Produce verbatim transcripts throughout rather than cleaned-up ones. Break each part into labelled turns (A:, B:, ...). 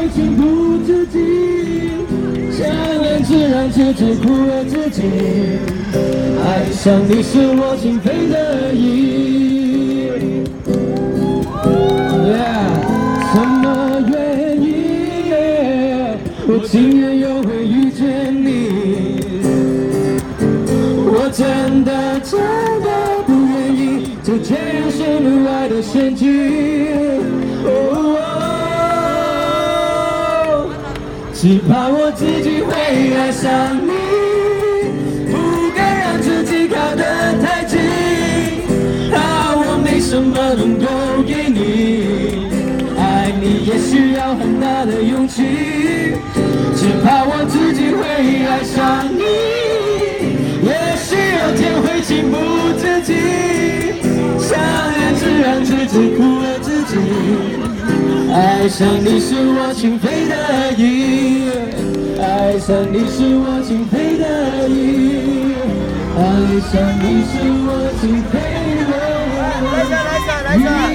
A: 情不自禁，想念只让自己苦了自己。爱上你是我情非得已。Yeah， 什么原因？ Yeah， 我今夜又会遇见你。我真的真的不愿意就这样陷入爱的陷阱。哦哦，只怕我自己会爱上你，不敢让自己靠得太近。啊，我没什么能够给你，爱你也需要很大的勇气。只怕我自己会爱上你，也许有天会情不自禁，想念只让自己苦了自己。爱上你是我情非得已，爱上你是我情非得已，爱上你是我情非得已。来一下，来一下，来一下。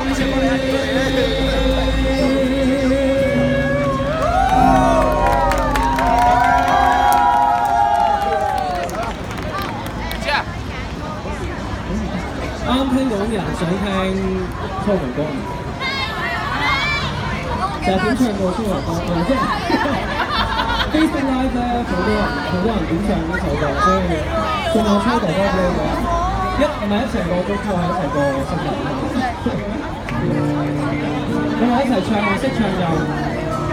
A: 啱聽講人想聽初紅歌，就係點唱過初紅歌？誒，即係 Facebook Live 咧，好多人好多人點唱呢首歌，所以送我初紅歌俾你哋。一唔係一成個都係一成個新人，咁我一齊唱，我識唱就。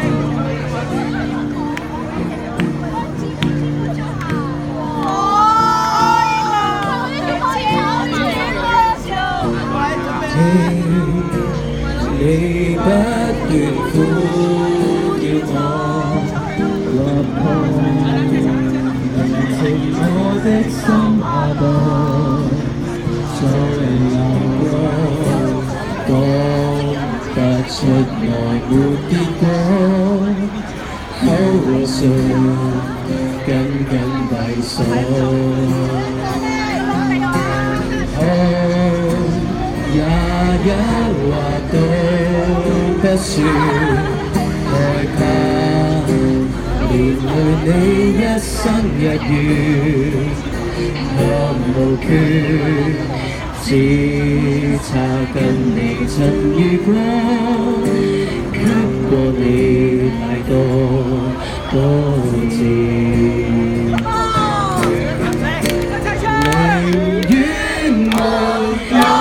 A: 你不斷呼叫我落空，聆聽我的心下步，在流過，講不出愛沒結果，口述緊緊閉鎖。也一話都不說，害怕連累你一生日月，我無缺，只差跟你曾遇過，給過你太多多謝。寧願沒有。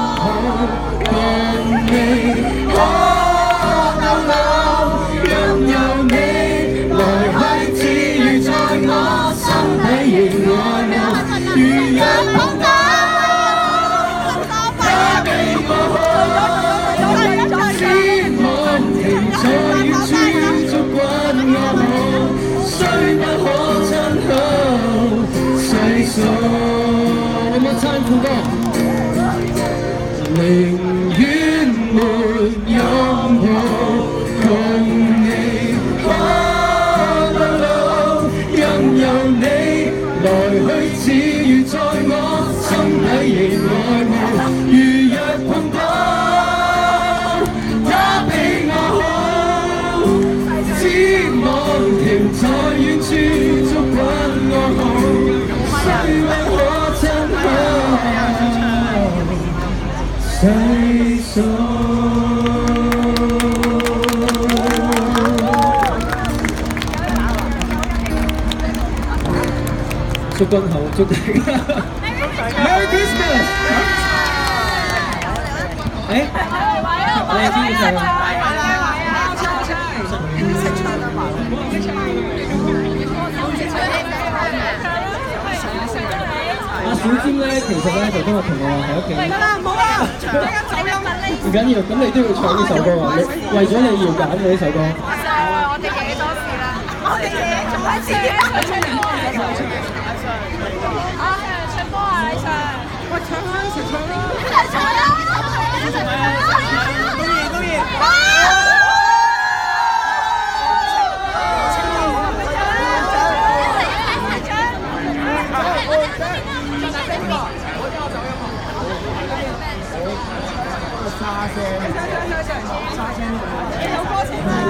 A: 寧願沒擁抱，共你看到老，任由你來去，只願在我心底仍愛慕。如若碰到，他比我好，只望停在遠處，觸滾我好，誰為可親口？細數，祝君好，祝大家 Merry Christmas！ 誒，你係邊個唱啊？阿小尖咧，其實咧就今日同我喺屋企。得啦，唔好啊！唔緊要，咁你都要唱呢首歌啊！你為咗你要揀嘅呢首歌。
B: 我哋幾多事啦？我哋做一次嘅唱歌。啊，唱歌啊！你唱。喂，唱啦，一齊唱啦！一齊唱啦！高熱，高熱。
A: 沙聲，沙聲有歌詞咩？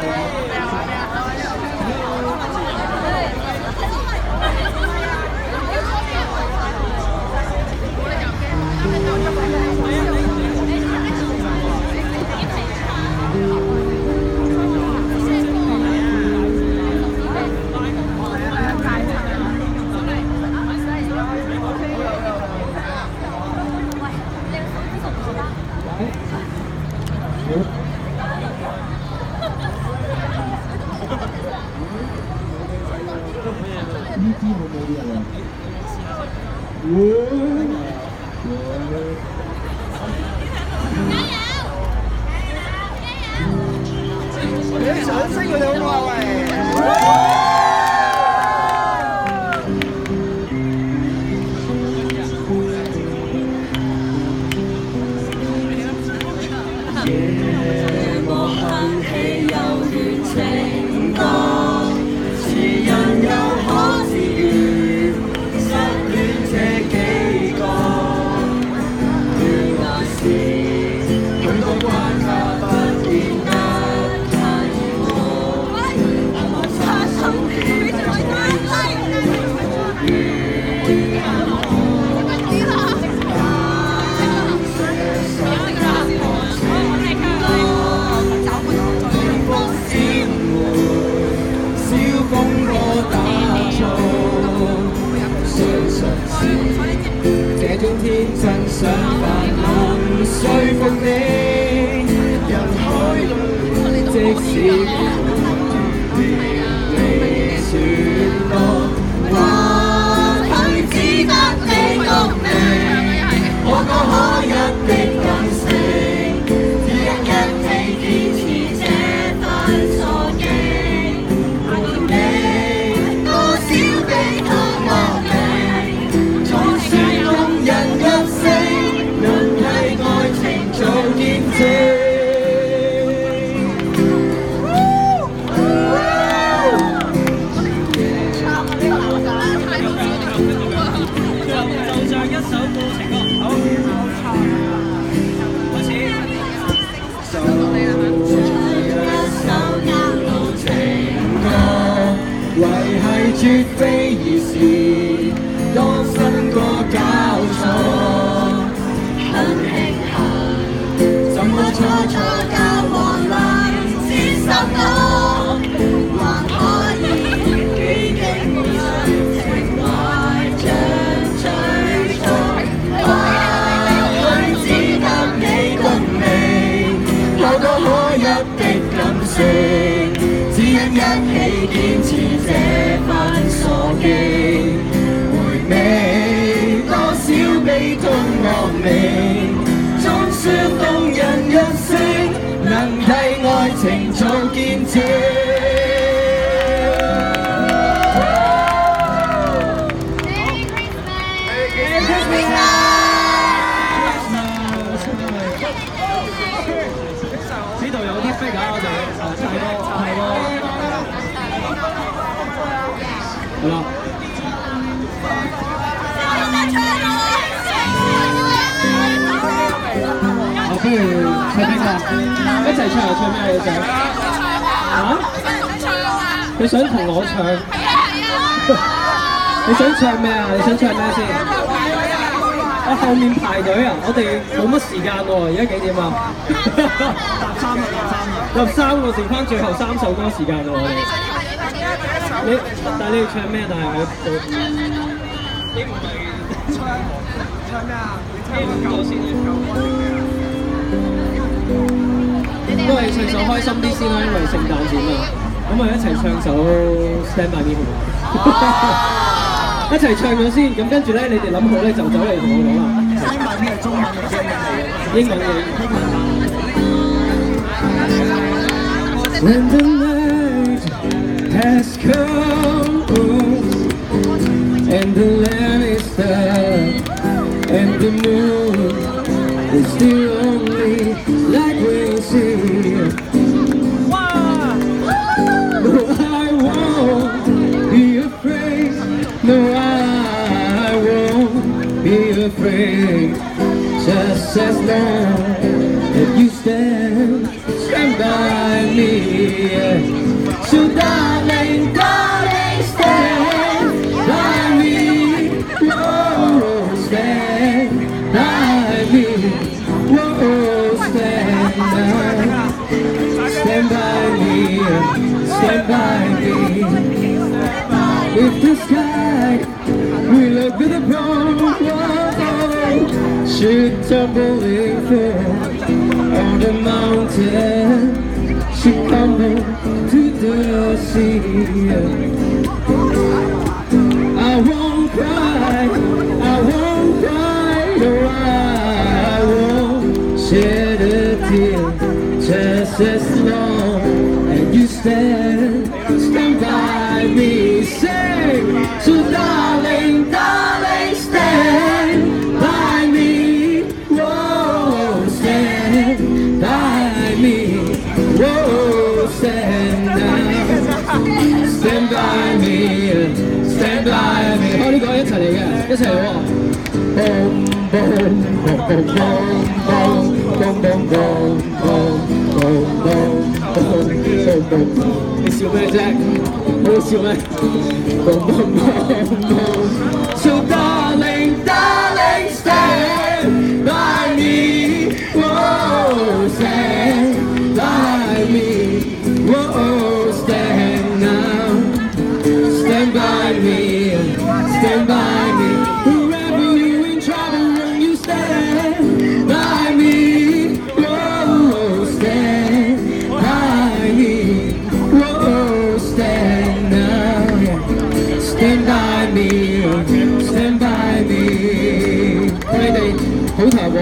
A: 呢支好冇人啊！你掌聲佢哋好嘛喂！夜幕哼起悠遠情歌，詞人又可自願失戀這幾個，原來是許多關卡不見得太過，我擦手機在關係。這種天真想法能說服你，人海裏即使你説過，或許只得你共鳴，我個可一的感性，只因一起堅持這份傻勁，陪你多少悲痛莫名，總算動人入聲，能替愛情做見證。就像一首歌情歌，好，開始。就像一首押路情歌，維繫絕非易事，當新歌交錯，很慶幸，怎麼初初交往能接受我，還可以幾經滿上情懷像最初，或許只得你共鳴，有個可一的感性，只因一起堅持這份傻勁，回味多少悲痛莫名，總算動人入聲，能替愛情做見證。呢度有啲飛架，我哋太多太多，係啦。啊，不如唱邊個？一齊唱又唱咩？你想？嚇？你想同我唱？你想唱咩啊？你想唱咩先？我後面排隊啊！我哋冇乜時間喎，而家幾點啊？十三個，十三個，剩翻最後三首歌時間喎，我哋。你但係你要唱咩？但係我你唔係唱唱咩啊？你唱舊先都係唱首開心啲先啦，因為聖誕節嘛。咁我哋一齊唱首 Stand By Me 好唔好？一齊唱咗先，咁跟住咧，你哋諗好咧就走嚟同我講啦。英文嘅中文嘅英文嘅英文。When the night has come and the land is dark and the moon is the only light we'll see. No, I won't be afraid. No, I won't be afraid, just as long and you stand, stand by me. So darling, darling, stand by me. Whoa, stand by me. Whoa, stand by, stand by me, stand by me. If the sky we look at the pole, should tumbling fall on the mountain, should crumble to the sea. I won't cry, I won't cry, no, I won't shed a tear, just as long as you stand, stand by me. Say, so darling, darling, stand by me. Whoa, stand by me. Whoa, stand now. Stand by me, stand by me。我呢個一齊嚟嘅，一齊嚟喎。Boom boom boom boom boom boom boom boom boom boom boom boom boom。你笑咩啫？好笑咩 ？Boom boom boom boom。So darling, darling, stand by me. Whoa, stand by me. Whoa, stand now. Stand by me, stand by me. Whoever you in trouble, when you stand by me. Whoa, stand by me. Whoa, stand now. Stand by me, stand by me. 你哋好頭喎，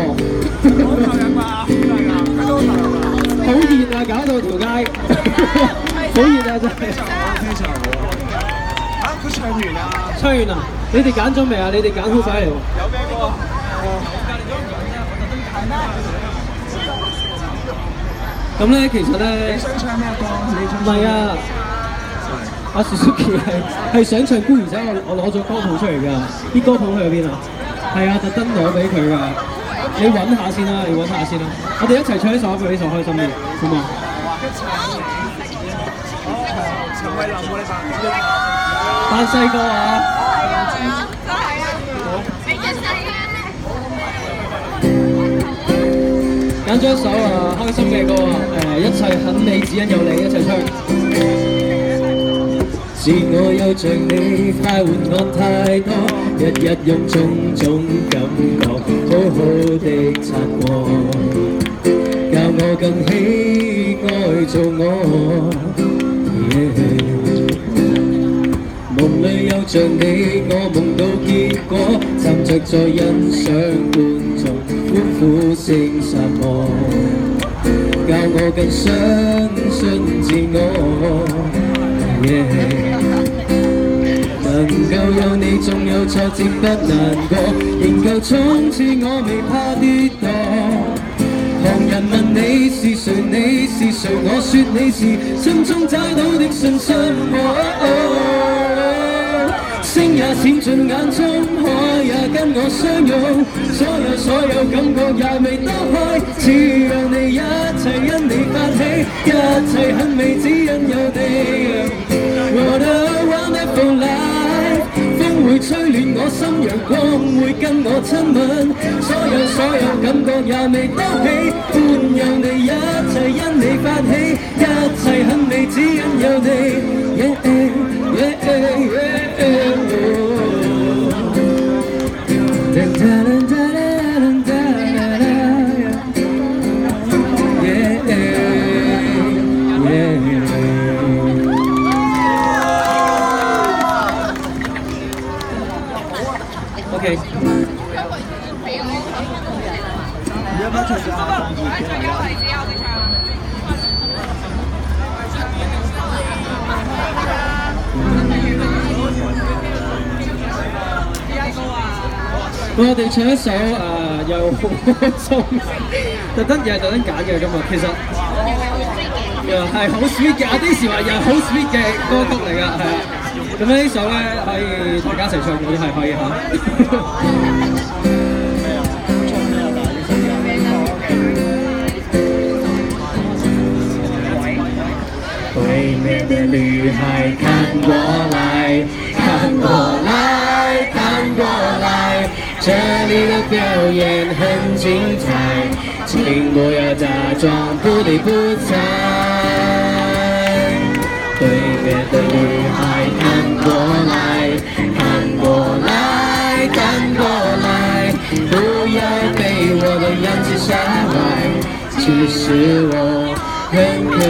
A: 好熱啊！搞到條街，好熱啊！真係。佢唱完啦，唱完啦！你哋揀咗未啊？你哋揀好快嚟喎。有咩歌？咁咧，其實咧，你想唱咩歌？唔係啊，阿 Suzuki 係係想唱孤兒仔，我我攞咗歌譜出嚟㗎。啲歌譜去咗邊啊？係啊，特登攞俾佢㗎。你揾下先啦，你揾下先啦。我哋一齊唱呢首，佢呢首開心啲，好嘛？陳慧琳喎，你扮扮細個啊！係啊，真係啊！揀咗一首啊開心嘅歌啊，誒一切很美，只因有你，一齊唱。自我有像你，快活我太多，日日用種種感覺，好好地擦過，教我更喜愛做我。Yeah.夢裏有像你，我夢到結果，站着在欣賞觀眾，歡呼聲散播，教我更相信自我。Yeah. 能夠有你，縱有挫折不難過，仍舊衝刺我未怕跌墮。旁人問你是誰，你是誰，我說你是心中找到的信心。星也閃進眼中，海也跟我相擁，所有所有感覺也未多開，只讓你一切因你發起，一切很美只因有你。What a wonderful life， 風會吹亂我心，陽光會跟我親吻，所有所有感覺也未多起，歡有你一切因你發起，一切很美只因有你。Yeah, yeah, yeah, yeah.我哋唱一首誒、呃、又好開心，特登又係特登揀嘅今日，其實又係好 sweet 嘅，有啲時話又係好 sweet 嘅歌曲嚟㗎，係啊。咁呢首咧可以大家一齊唱，我都係可以嚇。 的女孩，看过来，看过来，看过来，这里的表演很精彩，请不要假装不理不睬。对面的女孩，看过来，看过来，看过来，不要被我的样子吓坏。 其实我很可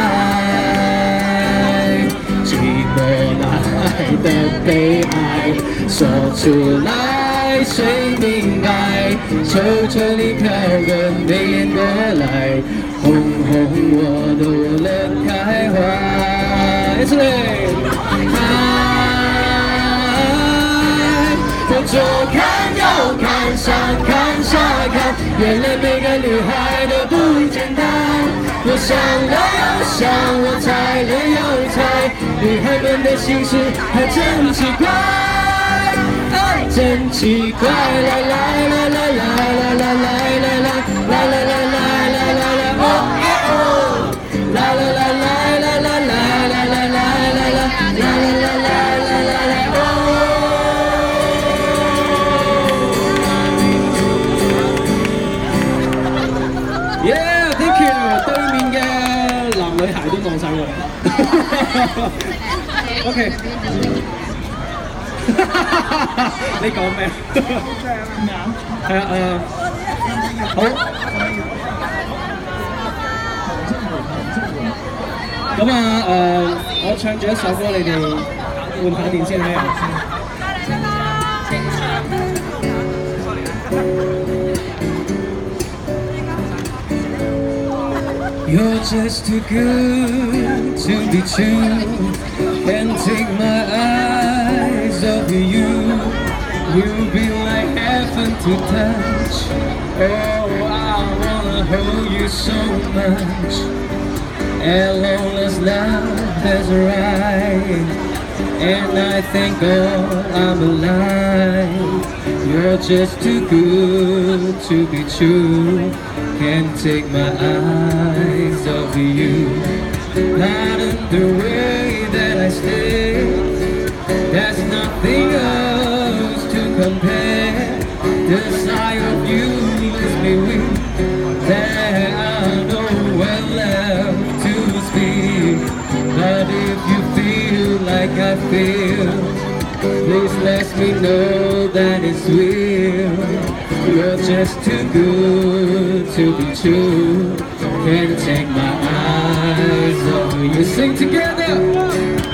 A: 爱，寂寞来的悲哀，说出来谁明白？求求你飘个眉眼过来，哄哄我的无人开怀。一起来，我左看右看，上看下看，原来每个女孩都不简单。我想了又想，我猜了又猜，女孩们的心事还真奇怪，啊，真奇怪！来来来来来来来来来来来来来来来来哦哦！来来来来来来来来来来来来来来来来来哦！ Yeah, thank you。對面嘅男女孩都望晒過嚟。OK。你講咩？係啊誒，好。咁啊誒，我唱咗一首歌，你哋換下電先咩啊？ You're just too good to be true. Can't take my eyes off you. You'll be like heaven to touch. Oh, I wanna hold you so much. As long as love is right, and I think oh, I'm alive. You're just too good to be true. Can't take my eyes off you. Pardon the way that I stay. There's nothing else to compare. The sight of you leaves me weak. There are nowhere left to speak. But if you feel like I feel, please let me know that it's real. You're just too good to be true. Can't take my eyes off you. Sing together.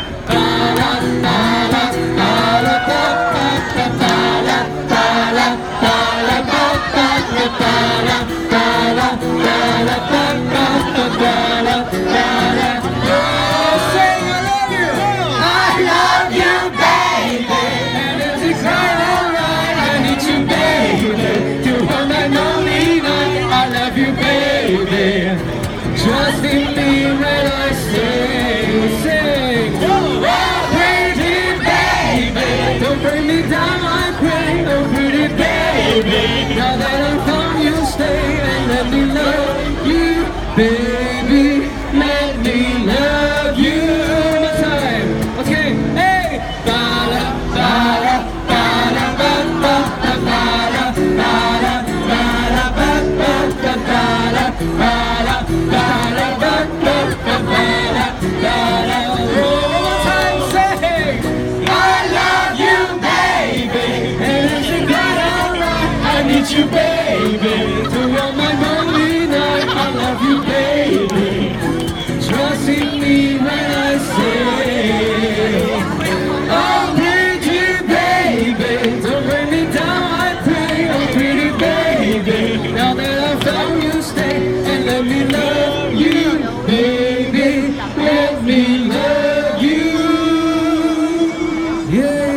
A: Trust in me when I say, sing. Oh, pretty baby, don't bring me down, I pray. Oh, pretty baby, now that I'm found, you stay and let me love you, baby. Let me love you. One more time, okay? Hey, ba-da, ba-da, ba-da, ba-da, ba-da, ba-da, ba-da, ba-da, ba-da, ba-da. You baby, throughout my lonely night, I love you baby. Trust in me when I say, oh pretty baby, don't bring me down, I pray. Oh pretty baby, now that I found you, stay and let me love you, baby. Let me love you. Yeah.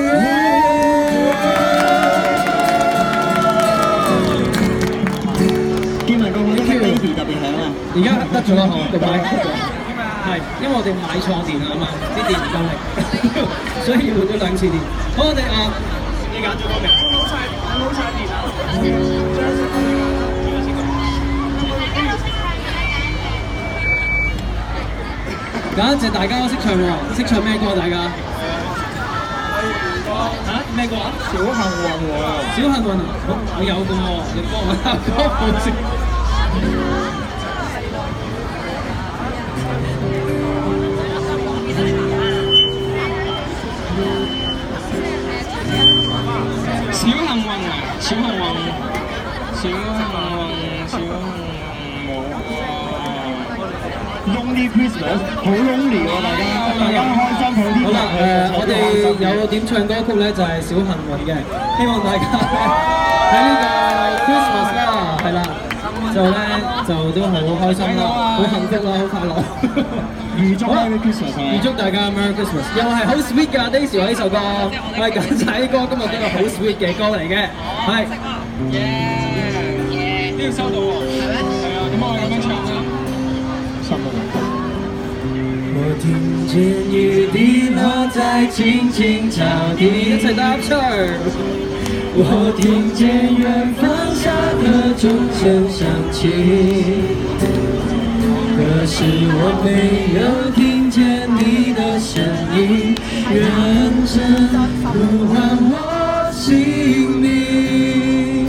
A: 而家得咗啦，個麥係，因為我哋買錯電啊嘛，啲電唔夠力，所以要換咗兩次電。好，我哋啊，你揀咗個未？冇晒，冇晒電啊！ 簡直大家都識唱喎，識唱咩歌？大家？嚇咩歌啊？小幸運喎。小幸運啊！我有嘅喎，你幫我下歌好先。小幸運啊！小幸運，小幸運，小幸運。
C: Lonely Christmas， 好 lonely 喎，大家，大家開心好啲。
A: 好啦，誒，我哋有點唱歌曲咧，就係小幸運嘅，希望大家喺呢個 Christmas 啦，係啦，就咧就都好開心啦，好幸福啦，好快樂。
C: 預祝 Merry Christmas，
A: 預祝大家 Merry Christmas， 又係好 sweet 㗎 ，Daisy 話呢首歌係簡仔歌，今日都係好 sweet 嘅歌嚟嘅，係。耶！呢個收到喎，係咩？係啊，咁我咁樣唱啦。
D: 我聽見雨滴落在青青草地，
A: 一齊搭唱。
D: 我聽見遠方下課鐘聲響起，可是我沒有聽見你的聲音，認真呼喚我姓名。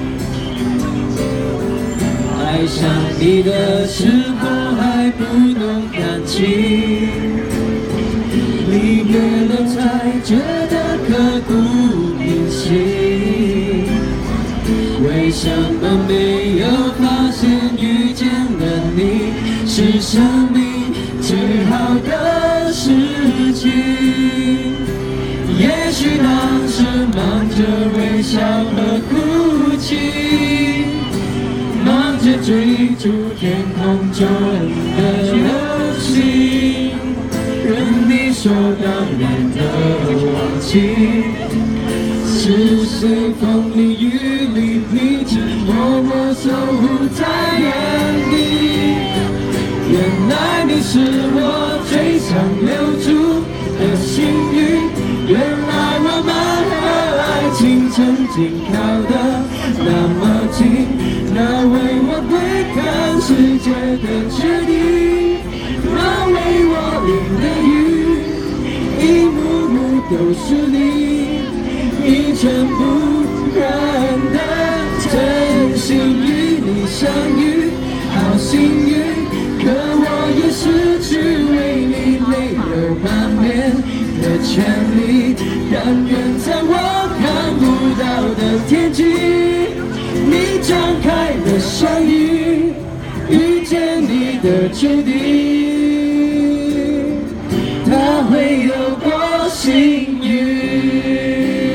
D: 愛上你的時候還不懂感情，離別了才覺得刻骨銘心。為什麼沒有發現遇見了你是生命最好的事情？也許當時忙着微笑和哭泣，忙着追逐天空中的流星，任你說當然的忘記，是誰風裡雨裡一直默默守護在原地？原來你是我最想留住的幸運，原來我們和愛情曾經靠得那麼近，那為我對抗世界的決定，那為我淋的雨，一幕幕都是你，一塵不染的真心與你相遇，好幸運，可我也失去為你淚流滿面的權利，但願在我看不到的天際，你張開了雙翼，遇見你的注定，它會有多幸運？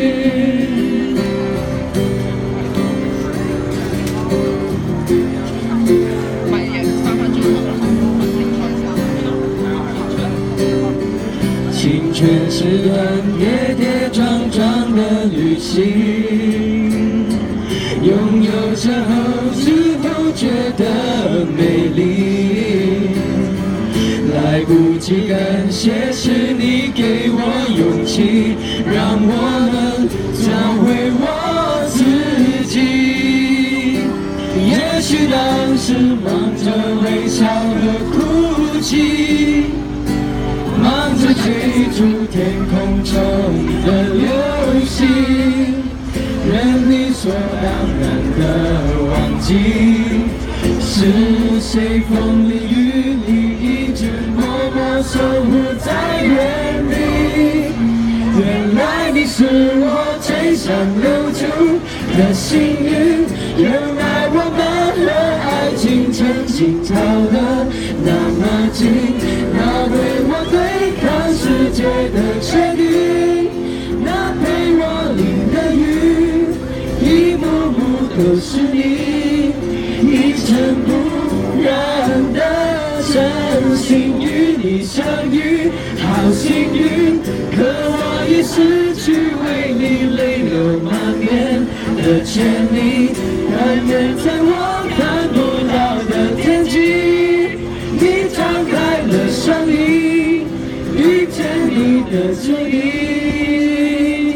D: 青春是段跌跌撞撞的旅行，擁有之後只會覺得美麗，來不及感謝是你給我勇氣，讓我能找回我自己。也許當時忙着微笑和哭泣，忙着追逐天空中的流星，任你說當然的忘記，是誰風裡雨裡一直默默守護在原地？原來你是我最想留住的幸運，原來我們和愛情曾經靠得那麼近，那為我對抗世界的決定，那陪我淋的雨，一幕幕都是你，一塵不染的真心與你相遇，好幸運，可我已失去為你淚流滿面的權利，但願在我看不到的天際，你張開了雙翼，遇見你的注定，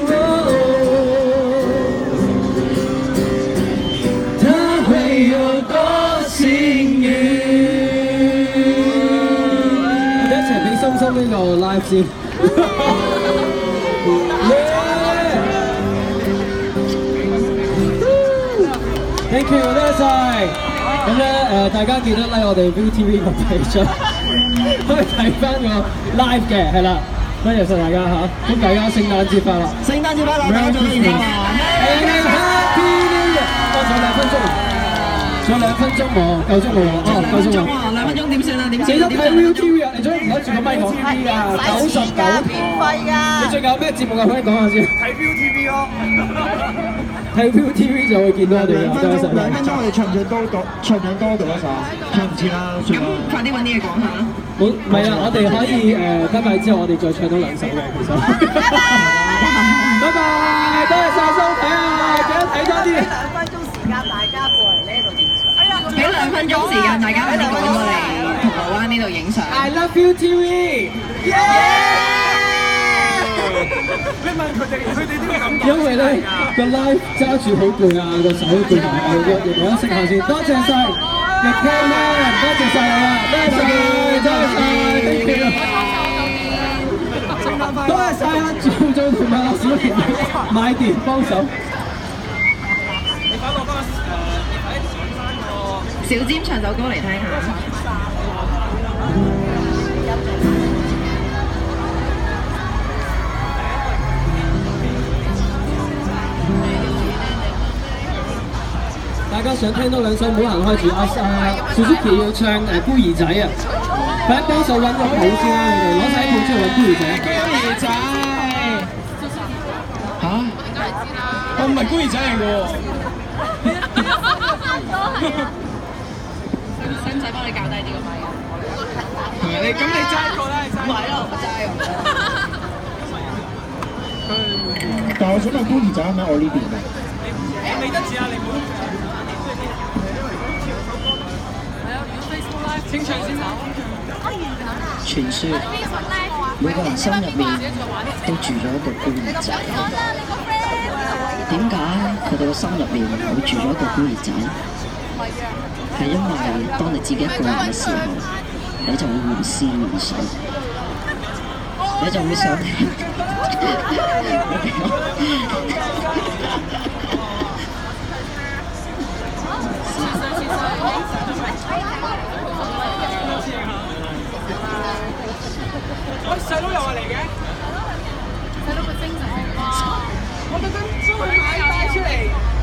D: 它會有多幸運？
A: 我哋一齊俾心
D: 呢個 live 先。Thank you， 多謝晒。咁咧誒，大家記得 like 我哋 V T V 個 page， 可以睇翻個 live 嘅，係啦。多謝晒大家嚇，祝大家聖誕節快樂！
C: 聖誕節快樂，大家新年快樂
D: ！Happy New Year！多咗兩分鐘，仲有兩分鐘喎，夠鐘喎，哦，夠鐘喎，
B: 兩分鐘點算啊？點
D: 記得睇 V T V 啊！你仲唔攞住個咪講 T V 啊？九十九
B: 免費㗎！
D: 你最近有咩節目啊？可以講下先。
C: 睇 V T V 咯。
D: 睇 V T V 就會見到我哋啦。
C: 兩分鐘，兩分鐘我哋唱唔唱多到？唱唔唱多到一首？唱唔切啦，算啦。
B: 快啲揾啲嘢講下。
D: 好，唔係啊，我哋可以誒，拜拜之後我哋再唱多兩首嘅，其實。拜拜，多謝晒收睇啊！記得睇多啲。
B: 俾兩分鐘時間大家過嚟呢度影相。哎呀，俾兩分鐘時間大家快啲過嚟銅鑼灣呢度影相。
D: I love you T V。
C: 你問佢哋，佢哋都咁講。
D: 因為咧個 live 揸住好攰啊，個手好攰埋啊，要要休息下先。多謝晒，亦 Cameron， 多謝晒你啊，多謝晒，多謝晒 ，thank you。多謝晒啊，仲仲同埋小田買電幫手。
C: 你快攞翻誒，你快啲上翻個。
B: 小尖唱首歌嚟聽下。
D: 大家想聽多兩首，唔好行開住。阿阿 Suzuki 要唱誒孤兒仔啊！快啲幫手揾個譜先啦，你哋攞晒啲譜出嚟揾孤兒仔。孤兒仔嚇？我唔係孤兒仔嚟嘅喎。
B: 使唔使幫你校低啲個咪？
C: 你咁你揸過啦，你揸。
B: 唔係咯，我揸用。
C: 但係我想問孤兒仔係咪我呢邊嘅？
D: 你未得字啊！你唔好。清唱先啦。
E: 傳說每個人心入面都住咗一個孤兒仔。點解佢哋個心入面會住咗一個孤兒仔？係因為當你自己一個人嘅時候，你就會胡思亂想，你就會想聽。
D: 喂，細佬又話嚟嘅，
B: 細佬個精神好高。
D: 我特登將佢買帶出嚟。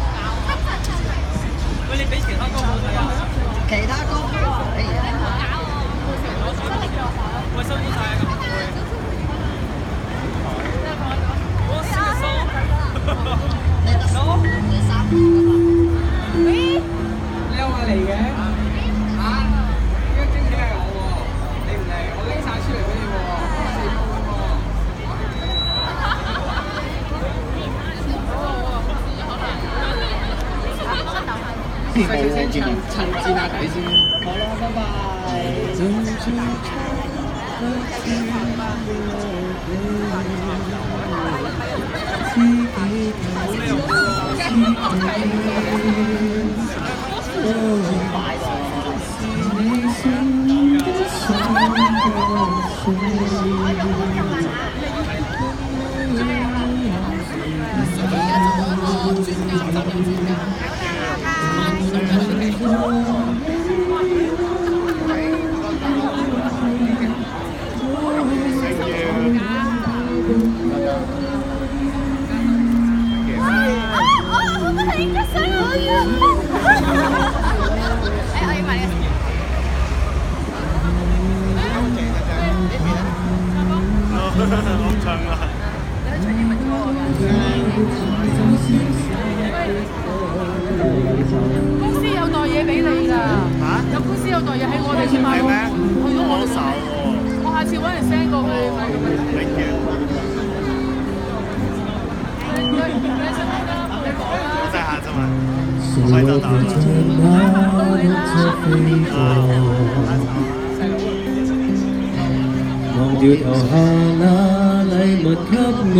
D: 喂，你俾其他歌好睇啊？
B: 其他歌可以啊。
D: 喂，辛苦晒啊！咁我先收。
B: 你得三個㗎嘛？
D: 你又話嚟嘅？嚇？呢個驚喜係我喎，你唔嚟，我拎晒出嚟俾你喎。細細聲唱襯戰下底先。
E: 好啦，拜拜。
B: 公司有袋嘢俾你㗎，有公司有袋嘢喺我哋先買咯，去咗我哋手。我下次揾人 send 過去咪咁樣。
C: 在下啫嘛，快到到了。
D: 忘掉投下那禮物給我，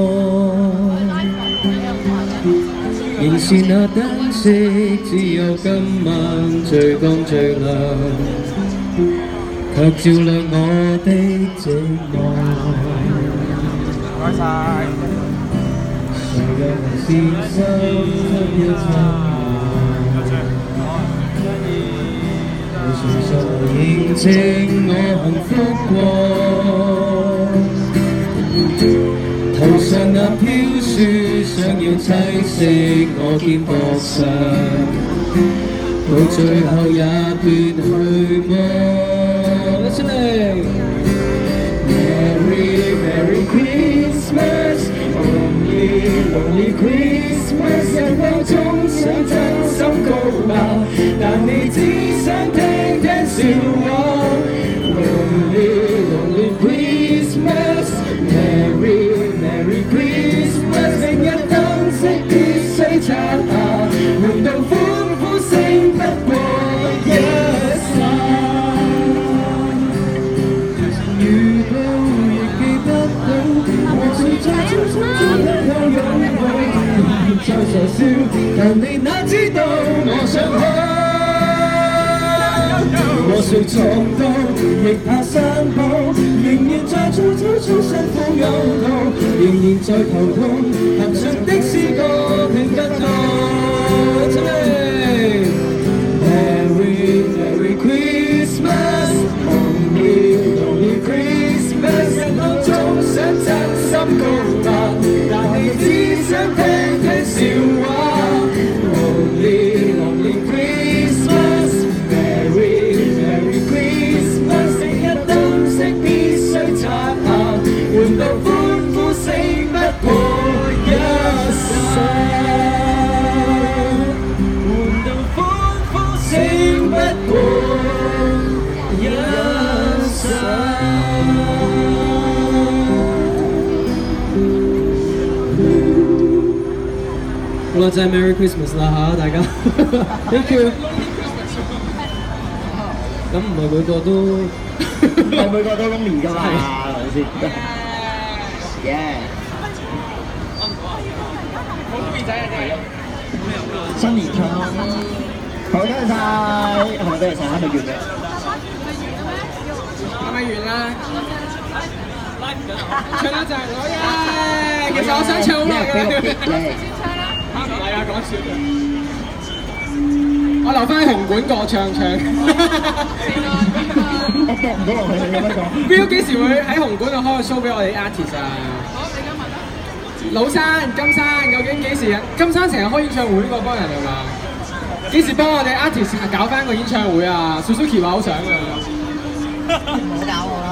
D: 仍是那燈飾，只有今晚最光最亮。 卻照亮我的寂寞。
C: 唔該晒。
D: 誰讓人善心要親我？誰在認證我幸福過？頭上那飄雪想要棲息我肩膊上，到最後也斷去麼？一出嚟 Merry Merry Christmas Only Lonely Christmas 人流中想真心告白，但你只想聽聽笑話。Lonely Lonely Christmas Merry Merry Christmas 明日燈飾必須擦下，換到歡呼聲不過一剎。如到亦記不到，我最最最最最有擁抱，再傻笑，但你哪知道我想哭。我誰撞到，亦怕山坡，仍然在早早早辛苦有路，仍然在頭痛，行上的詩歌聽不到。出嚟 Merry Merry Christmas Only Lonely Christmas 人流中想真心告白，但你只想聽聽笑話。Lonely Lonely Christmas Merry Merry Christmas 成日燈飾必須擦下，換到歡呼聲不過一剎，換到歡呼聲不過一剎。好啦，真係 Merry Christmas 啦嚇，大家 ，Thank you。咁唔係每個都，
C: 唔係每個都咁年㗎嘛，係咪先？耶！新年唱，好多謝晒，係咪多謝晒？係咪完嘅？
A: 係咪完啦？唱一陣，好耶！其實我想唱好耐嘅。唔係啊，講笑嘅。我留翻喺紅館個唱唱。
C: 我搏唔到落去，你咁樣講。
A: Bill 幾時會喺紅館度開個 show 俾我哋 artist 啊？老山、金山，究竟幾時啊？金山成日開演唱會嗰幫人係嘛？幾時幫我哋 artist 搞翻個演唱會啊 ？Suzuki 話好想啊！
E: 唔好搞我啦！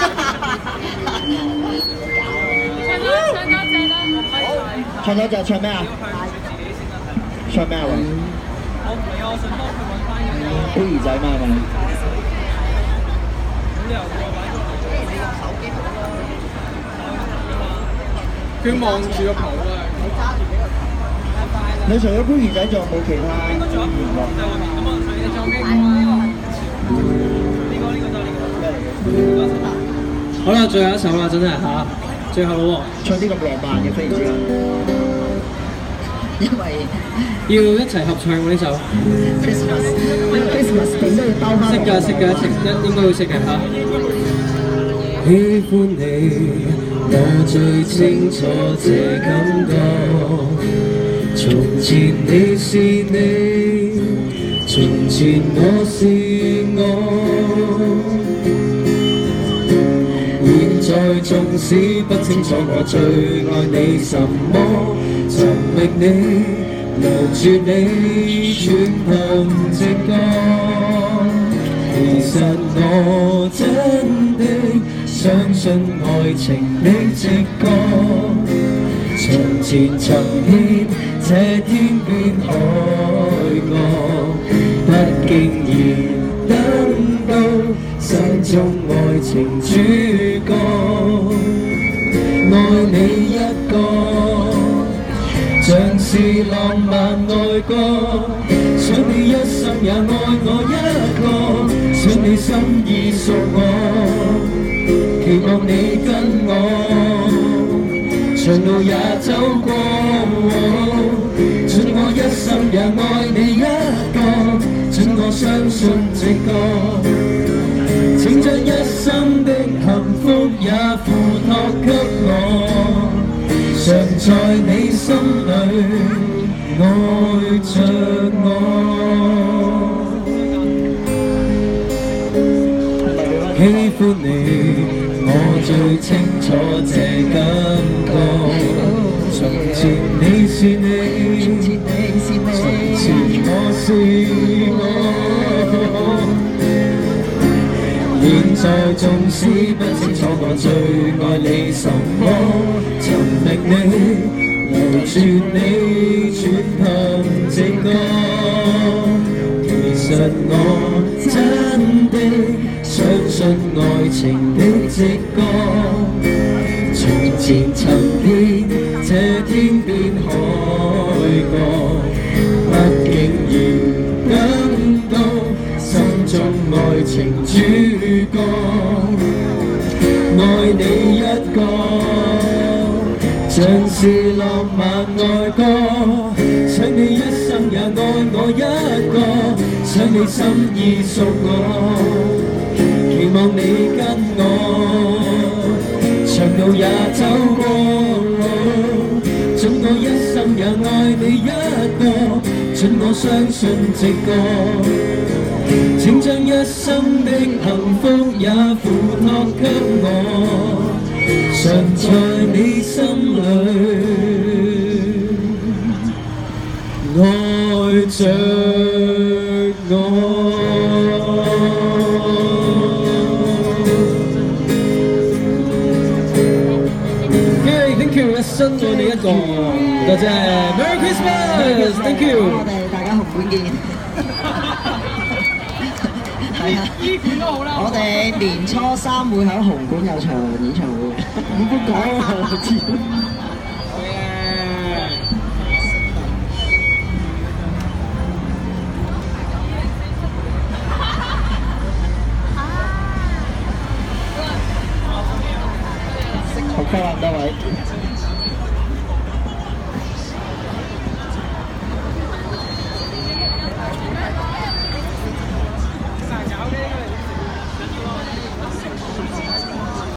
C: 唱多隻唱咩啊？唱咩啊？喂！
A: 我唔係啊，我想幫佢揾翻
C: 孤兒仔嘛係咪？
A: 佢望住個譜啊！
C: 你除咗孤兒仔，仲有冇其他娛樂？
D: 好啦，最後一首啦，真係嚇，最後咯喎，
C: 唱啲咁浪漫嘅飛之間，
E: 因為
D: 要一齊合唱喎呢首。
E: Christmas，因為 Christmas 點都要兜翻。
D: 識㗎，識㗎，識應應該會識嘅嚇。喜歡你，我最清楚這感覺。從前你是你，從前我是我。現在縱使不清楚我最愛你什麼，尋覓你，留住你，全憑直覺。其實我真的相信愛情的直覺。從前曾見這天邊海角，不經意等到心中愛情主角，愛你一個，像是浪漫愛歌，想你一生也愛我一個，想你心意屬我，期望你跟我。長路也走過，盡我一生也愛你一個，盡我相信直覺，請將你心裏愛着我。喜歡你，我最清楚這感覺。從前你是你，從前我是我。現在縱使不清楚我最愛你什麼，尋覓你，留住你，全憑直覺。其實我真的相信愛情的直覺。從前尋遍這天邊海角，不竟然感到心中愛情主角，愛你一個，像是浪漫愛歌，想你一生也愛我一個，想你心意屬我，期望你跟我，長路也走過，盡我一生也愛你一個，盡我相信直覺。請將一生的幸福也付託給我，常在你心裏愛着我。Okay, thank you， 一生愛你一個，多謝 ，Merry Christmas，thank you。
C: 我哋大家紅館見。係啊，
B: 呢款都好啦。
C: 我哋年初三會喺紅館有場演唱會。唔好講啊，我知。好，各位。